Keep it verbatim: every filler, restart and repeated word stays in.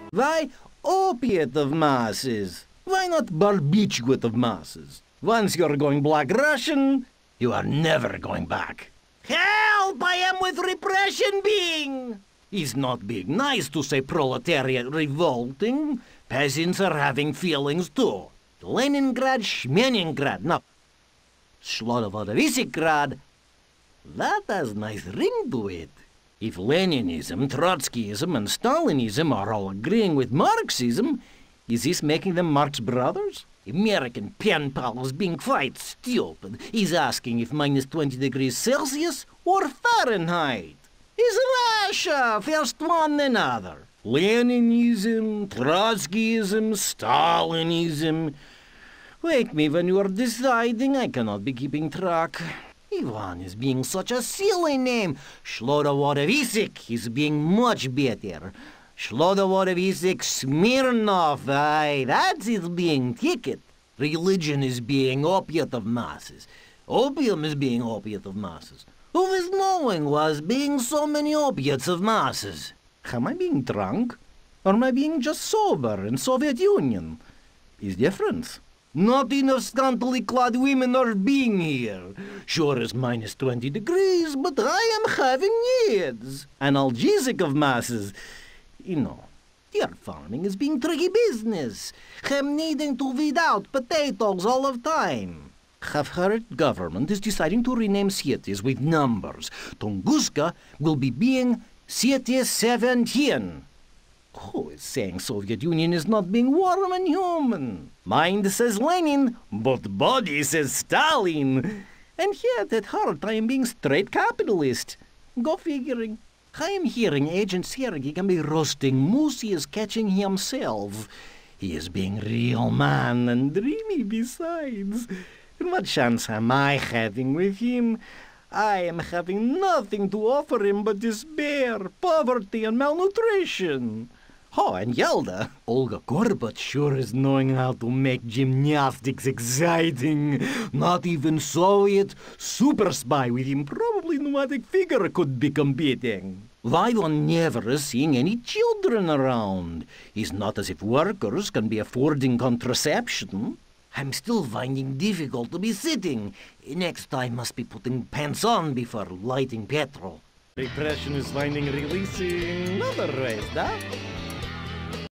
Why opiate of masses? Why not barbiturate of masses? Once you're going Black Russian, you are never going back. Help! I am with repression being! It's not being nice to say proletariat revolting. Peasants are having feelings too. Leningrad, Schmeningrad, no. Sloboda-Visigrad, that has a nice ring to it. If Leninism, Trotskyism, and Stalinism are all agreeing with Marxism, is this making them Marx brothers? American pen pals being quite stupid. He's asking if minus twenty degrees Celsius or Fahrenheit. Is Russia first one then other? Leninism, Trotskyism, Stalinism. Wake me when you are deciding. I cannot be keeping track. Ivan is being such a silly name. Sloboda-Visik is being much better. Sloboda-Visik Smirnov, aye, that's his being ticket. Religion is being opiate of masses. Opium is being opiate of masses. Who is knowing was being so many opiates of masses? Am I being drunk? Or am I being just sober in Soviet Union? Is difference. Not enough scantily clad women are being here. Sure it's minus twenty degrees, but I am having needs. Analgesic of masses. You know, deer farming is being tricky business. I'm needing to weed out potatoes all of time. Have heard government is deciding to rename cities with numbers. Tunguska will be being City seventeen. Who is saying Soviet Union is not being warm and human? Mind says Lenin, but body says Stalin. And yet at heart I am being straight capitalist. Go figuring. I am hearing Agent Sergei can be roasting moose he is catching himself. He is being real man and dreamy besides. And what chance am I having with him? I am having nothing to offer him but despair, poverty, and malnutrition. Oh, and Yelda, Olga Gorbat sure is knowing how to make gymnastics exciting. Not even Soviet super spy with improbably pneumatic figure could be competing. Why one never is seeing any children around? It's not as if workers can be affording contraception. I'm still finding difficult to be sitting. Next time must be putting pants on before lighting petrol. Repression is finding releasing other ways, that?